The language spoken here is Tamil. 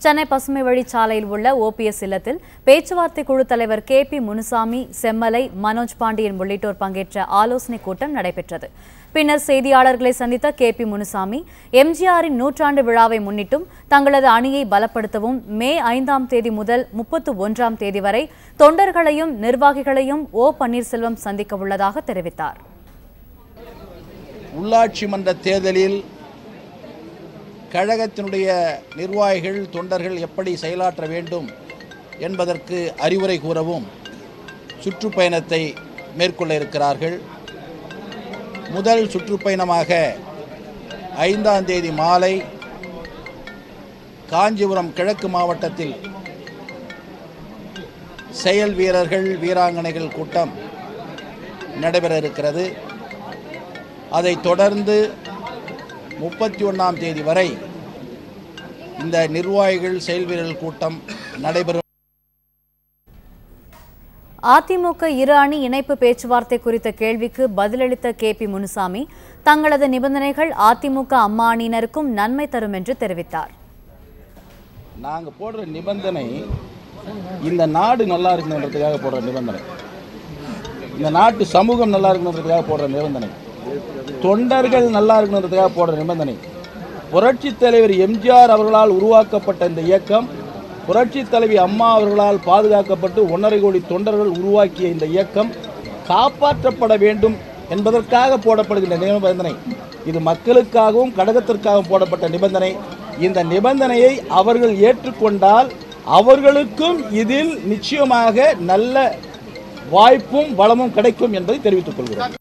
சென்னை பசுமை வழிச்சாலையில் உள்ள OPS இல்லத்தில் பேச்சுவார்த்தை குழு தலைவர் KP முனுசாமி, செம்மலை, மனோஜ் பாண்டியன் உள்ளிட்டோர் பங்கேற்ற ஆலோசனைக் கூட்டம் நடைபெற்றது. பின்னர் செய்தியாளர்களை சந்தித்த KP முனுசாமி, எம்ஜிஆரின் நூற்றாண்டு விழாவை முன்னிட்டும் தங்களது அணியை பலப்படுத்தவும் மே 5ஆம் தேதி முதல் 31ஆம் தேதி வரை தொண்டர்களையும் நிர்வாகிகளையும் பன்னீர்செல்வம் சந்திக்க உள்ளதாக தெரிவித்தார். உள்ளாட்சி மன்ற தேர்தலில் கழகத்தினுடைய நிர்வாகிகள் தொண்டர்கள் எப்படி செயலாற்ற வேண்டும் என்பதற்கு அறிவுரை கூறவும் சுற்றுப்பயணத்தை மேற்கொள்ள இருக்கிறார்கள். முதல் சுற்றுப்பயணமாக 5ஆம் தேதி மாலை காஞ்சிபுரம் கிழக்கு மாவட்டத்தில் செயல் வீரர்கள் வீராங்கனைகள் கூட்டம் நடைபெற இருக்கிறது. அதைத் தொடர்ந்து 31ஆம் தேதி வரை இந்த நிர்வாகிகள் செயல் வீரர்கள் கூட்டம் நடைபெறும். அதிமுக இரு அணி இணைப்பு பேச்சுவார்த்தை குறித்த கேள்விக்கு பதிலளித்த KP முனுசாமி, தங்களது நிபந்தனைகள் அதிமுக அம்மா அணியினருக்கும் நன்மை தரும் என்று தெரிவித்தார். நாங்கள் போடுற நிபந்தனை இந்த நாடு நல்லா இருக்கணுன்றதுக்காக போடுற நிபந்தனை, இந்த நாட்டு சமூகம் நல்லா இருக்கணுன்றதுக்காக போடுற நிபந்தனை, தொண்டர்கள் நல்லா இருக்கணுன்றதுக்காக போடுற நிபந்தனை. புரட்சித் தலைவர் எம்ஜிஆர் அவர்களால் உருவாக்கப்பட்ட இந்த இயக்கம், புரட்சித் தலைவி அம்மா அவர்களால் பாதுகாக்கப்பட்டு 1.5 கோடி தொண்டர்கள் உருவாக்கிய இந்த இயக்கம் காப்பாற்றப்பட வேண்டும் என்பதற்காக போடப்படுகின்ற நிபந்தனை. இது மக்களுக்காகவும் கழகத்திற்காகவும் போடப்பட்ட நிபந்தனை. இந்த நிபந்தனையை அவர்கள் ஏற்றுக்கொண்டால் அவர்களுக்கும் இதில் நிச்சயமாக நல்ல வாய்ப்பும் வளமும் கிடைக்கும் என்பதை தெரிவித்துக் கொள்கிறோம்.